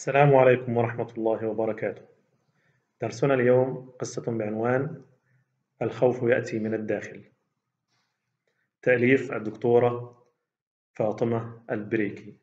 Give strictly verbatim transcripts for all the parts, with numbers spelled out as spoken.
السلام عليكم ورحمة الله وبركاته. درسنا اليوم قصة بعنوان الخوف يأتي من الداخل. تأليف الدكتورة فاطمة البريكي.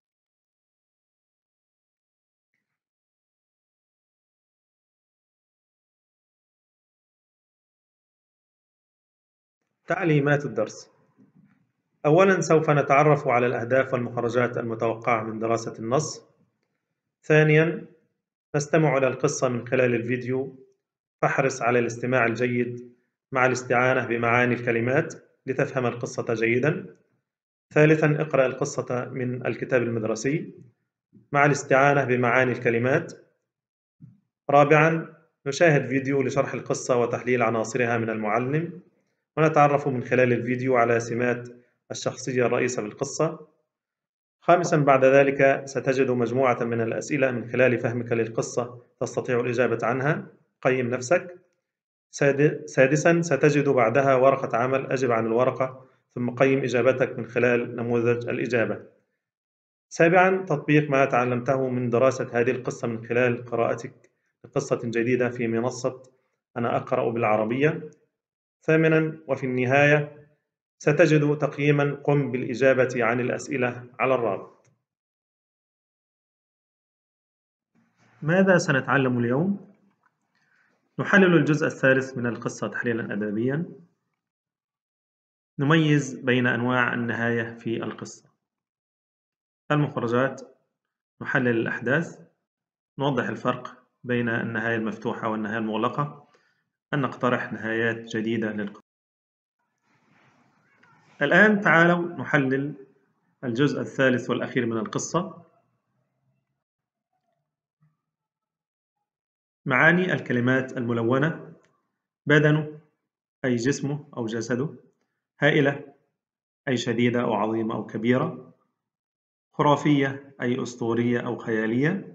تعليمات الدرس. أولاً سوف نتعرف على الأهداف والمخرجات المتوقعة من دراسة النص. ثانياً نستمع إلى القصة من خلال الفيديو، فاحرص على الاستماع الجيد مع الاستعانة بمعاني الكلمات لتفهم القصة جيداً. ثالثاً اقرأ القصة من الكتاب المدرسي مع الاستعانة بمعاني الكلمات. رابعاً نشاهد فيديو لشرح القصة وتحليل عناصرها من المعلم، ونتعرف من خلال الفيديو على سمات الشخصية الرئيسة بالقصة. خامساً بعد ذلك ستجد مجموعة من الأسئلة من خلال فهمك للقصة تستطيع الإجابة عنها. قيم نفسك. سادساً ستجد بعدها ورقة عمل، أجب عن الورقة ثم قيم إجابتك من خلال نموذج الإجابة. سابعاً تطبيق ما تعلمته من دراسة هذه القصة من خلال قراءتك لقصة جديدة في منصة أنا أقرأ بالعربية. ثامناً وفي النهاية ستجد تقييماً قم بالإجابة عن الأسئلة على الرابط. ماذا سنتعلم اليوم؟ نحلل الجزء الثالث من القصة تحليلاً أدبياً. نميز بين أنواع النهاية في القصة. المخرجات. نحلل الأحداث. نوضح الفرق بين النهاية المفتوحة والنهاية المغلقة. أن نقترح نهايات جديدة للقصة. الآن تعالوا نحلل الجزء الثالث والأخير من القصة. معاني الكلمات الملونة: بدنه أي جسمه أو جسده، هائلة أي شديدة أو عظيمة أو كبيرة، خرافية أي أسطورية أو خيالية،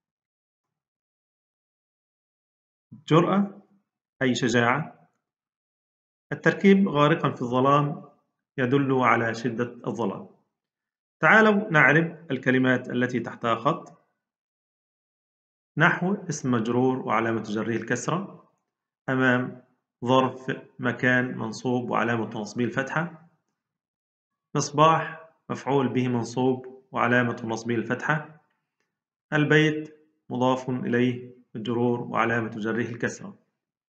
جرأة أي شجاعة. التركيب غارقا في الظلام يدل على شدة الظلام. تعالوا نعرف الكلمات التي تحتها خط. نحو اسم مجرور وعلامة جره الكسرة، أمام ظرف مكان منصوب وعلامة نصبه الفتحة، مصباح مفعول به منصوب وعلامة نصبه الفتحة، البيت مضاف إليه مجرور وعلامة جره الكسرة.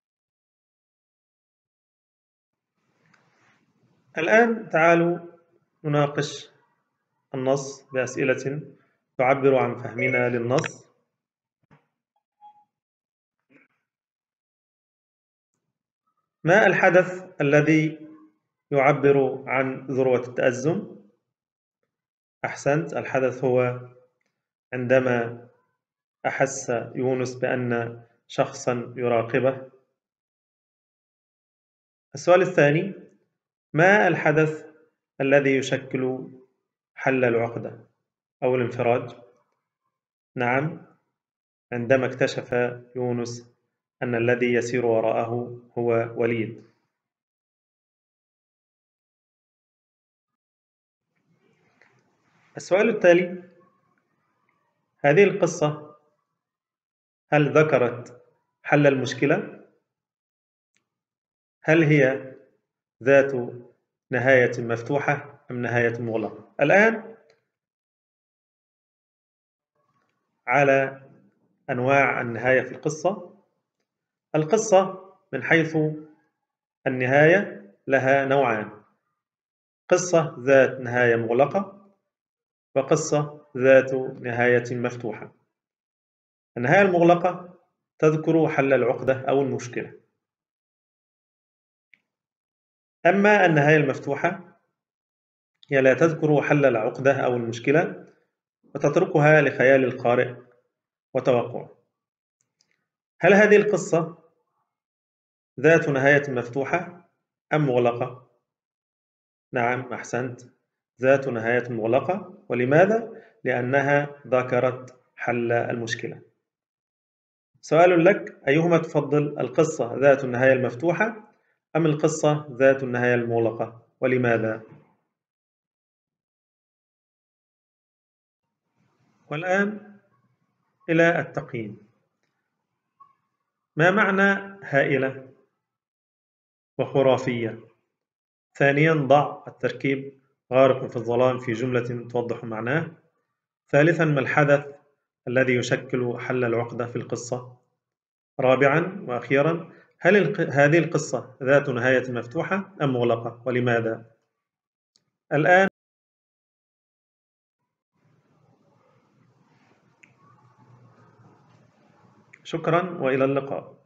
الآن تعالوا نناقش النص بأسئلة تعبر عن فهمنا للنص. ما الحدث الذي يعبر عن ذروة التأزم؟ أحسنت، الحدث هو عندما أحس يونس بأن شخصا يراقبه. السؤال الثاني: ما الحدث الذي يشكل حل العقدة أو الانفراج؟ نعم، عندما اكتشف يونس أن الذي يسير وراءه هو وليد. السؤال التالي: هذه القصة هل ذكرت حل المشكلة؟ هل هي ذات نهاية مفتوحة أم نهاية مغلقة؟ الآن على أنواع النهاية في القصة. القصة من حيث النهاية لها نوعان: قصة ذات نهاية مغلقة وقصة ذات نهاية مفتوحة. النهاية المغلقة تذكر حل العقدة أو المشكلة، أما النهاية المفتوحة هي لا تذكر حل العقدة أو المشكلة وتتركها لخيال القارئ وتوقعه. هل هذه القصة ذات نهاية مفتوحة أم مغلقة؟ نعم، أحسنت، ذات نهاية مغلقة. ولماذا؟ لأنها ذكرت حل المشكلة. سؤال لك: أيهما تفضل، القصة ذات النهاية المفتوحة أم القصة ذات النهاية المغلقة؟ ولماذا؟ والآن إلى التقييم. ما معنى هائلة وخرافية؟ ثانياً، ضع التركيب غارق في الظلام في جملة توضح معناه. ثالثاً، ما الحدث الذي يشكل حل العقدة في القصة؟ رابعاً وأخيراً، هل الق... هذه القصة ذات نهاية مفتوحة أم مغلقة، ولماذا؟ الآن شكراً وإلى اللقاء.